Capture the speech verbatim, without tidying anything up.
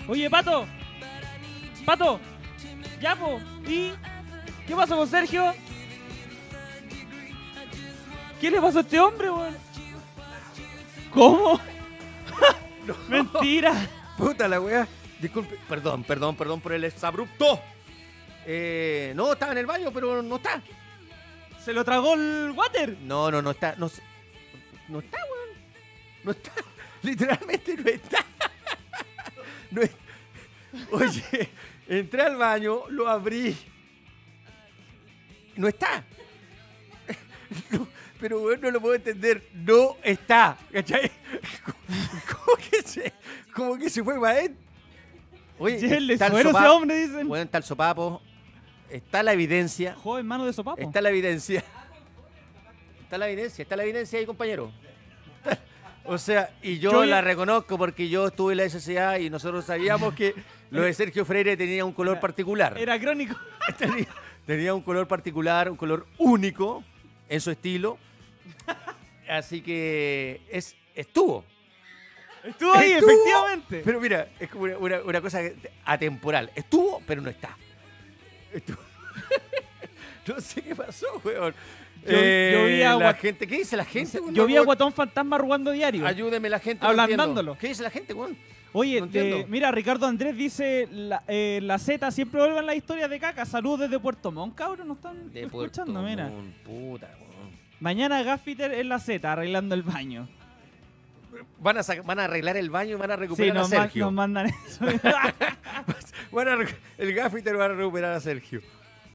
Oye, Pato. Pato. Ya, po. ¿Y qué pasó con Sergio? ¿Qué le pasó a este hombre, weón? ¿Cómo? No. Mentira. Puta la weá. Disculpe. Perdón, perdón, perdón por el exabrupto. Eh, no, estaba en el baño, pero no está. ¿Se lo tragó el water? No, no, no está. No, sé. No está, weón. No está. Literalmente no está. No es- Oye, entré al baño, lo abrí. No está. No, pero weón, no lo puedo entender. No está. ¿Cachai? Como que se, como que se fue para él. Oye, Llévenle está el suero a ese sopapo. hombre, dicen. Bueno, está el sopapo. Está la evidencia. Joven mano de sopapo. Está la evidencia. Está la evidencia, está la evidencia ahí, compañero. O sea, y yo, Yo- la reconozco porque yo estuve en la S C A y nosotros sabíamos que lo de Sergio Freire tenía un color particular. Era crónico. Tenía, tenía un color particular, un color único en su estilo. Así que es, estuvo. Estuvo ahí, Estuvo, efectivamente. Pero mira, es como una, una- una cosa atemporal. Estuvo, pero no está. Estuvo. No sé qué pasó, weón. Yo- yo vi a la Guat- gente, ¿qué dice la gente? weón? Yo vi a No, Guatón Fantasma arrugando diario. Ayúdeme la gente. no Ablandándolo. entiendo. ¿Qué dice la gente, weón? Oye, No entiendo. eh, mira, Ricardo Andrés dice, la, eh, la Z siempre vuelve en la historia de caca. Saludos desde Puerto Montt, cabrón, nos están De Puerto escuchando, mira. Montt, puta, weón. Mañana Gaffiter en la Z, arreglando el baño. Van a, saca- van a arreglar el baño y van a Sí, recuperar nos, a ma- Sergio. nos mandan eso. Van a rec- el gaffiter va a recuperar a Sergio.